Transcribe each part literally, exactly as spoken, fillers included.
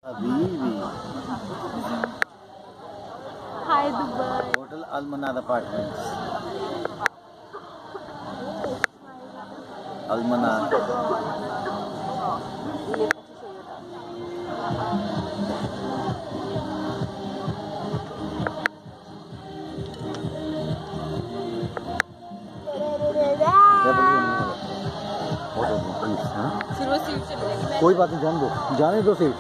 हाय Dubai. Hotel Almanar apartments. Almanar. फिर वो seat चली जाएगी। कोई बात नहीं, जाने दो, जाने दो seat.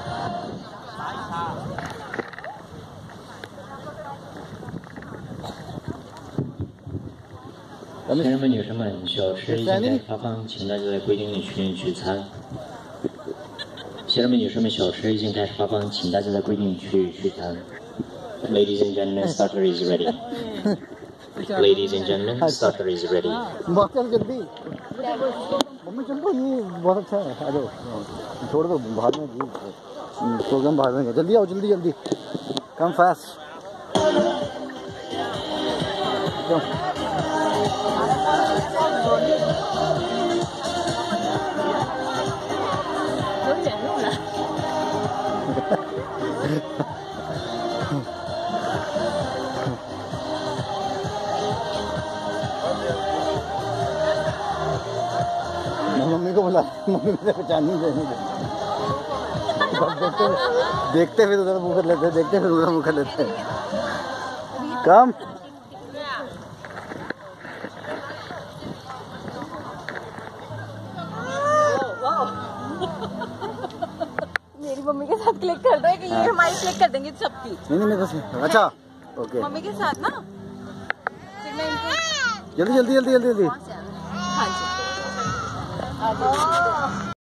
先生们、女士们，小吃已经开始发放，请大家在规定的区域取餐。先生们、女士们，小吃已经开始发放，请大家在规定区域取餐。Ladies and gentlemen, starter is ready. Ladies and gentlemen, starter is ready. बहुत जल्दी मम्मी चल दो, ये बहुत अच्छा है। आ जाओ, छोड़ दो, बाद में प्रोग्राम बाद में। जल्दी आओ, जल्दी जल्दी, कम फास्ट। मम्मी को बुला, मम्मी मुझे पहचान नहीं देनी। देखते देखते फिर उधर मुँह कर लेते, देखते फिर उधर मुँह कर लेते। कम मेरी मम्मी के साथ क्लिक कर दो कि ये हमारी क्लिक कर देंगे सबकी। नहीं नहीं बस, अच्छा ओके। मम्मी के साथ ना फिर मैं इनको जल्दी जल्दी जल्दी जल्दी जल्दी। हाँ जी।